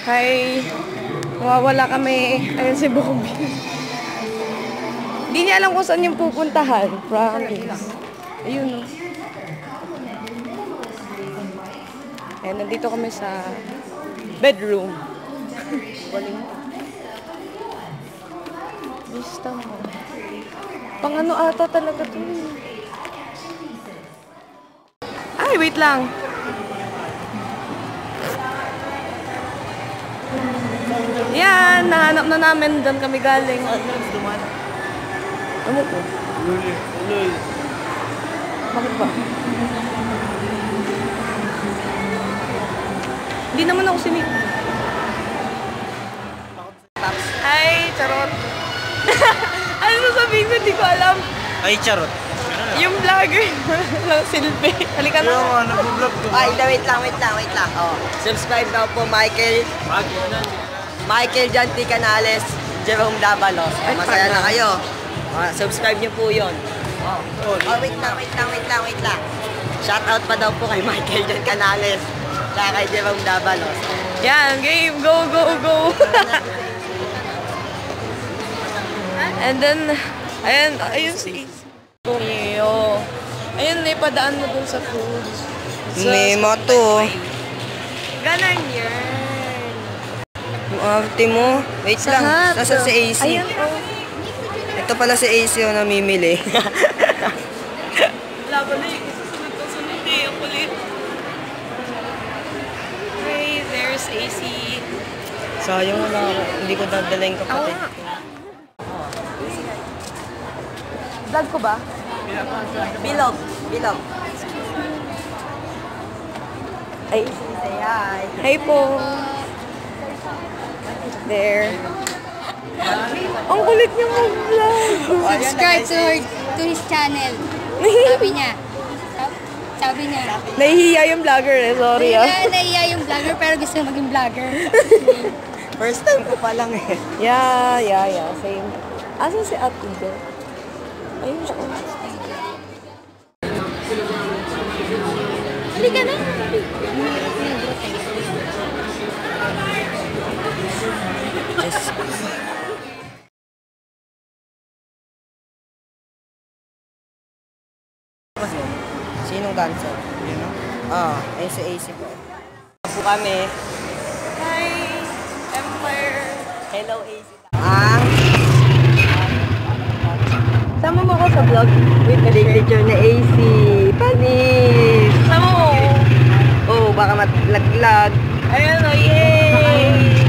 Hi. Mawawala kami. Ayun si Bobby. Hindi niya alam kung saan yung pupuntahan. Promise. Ayun, no. Ayan, nandito kami sa bedroom. Galing mo. Vista mo. Pang ano ata talaga to. Ay, wait lang. Yan, nahanap na namin. Doon kami galing. Ano po? Bakit ba? Hindi naman ako sinip. Hi, charot. Ano sasabihin ko? Hindi ko alam. Ay, charot. Yung vlogger ng Silve. Halika na. Ay, wait lang. Oh, subscribe daw po, Michael Janty Canales, Jerome Davalos. Masaya na kayo. Subscribe niyo po yun. Wait lang. Shoutout pa daw po kay Michael Janty Canales. Saka kay Jerome Davalos. Yan, game. Go. And then, ayun si Iyo. Ayun, ipadaan mo dun sa food. May moto. Ganon yan. Yung arte mo. Wait lang. Nasa si AC. Ayan, oh. Ito pala si AC yung namimili. Wala pala yung susunod eh. Ang kulit. Hey, there's AC. Sayang wala ako. Hindi ko dadala yung kapatid ko. Vlog ko ba? Bilog. Ay. Say hi. Hi po. There. Ang kulit niya mag-vlog. Subscribe to his channel. Sabi niya. Nahihiya yung vlogger eh. Sorry ah. Nahiya yung vlogger pero gusto maging vlogger. First time ko pa lang eh. Yeah. Same. Asan si Ate Beth? Ayun siya. Halika na. Sinong dancer? Ay si AC po. Po kami. Hi, Empire. Hello AC. Sama mo ako sa vlog. Wait, Picture na AC. Panis. Sama mo. Oh, baka matlaglag. Ayun o, yay!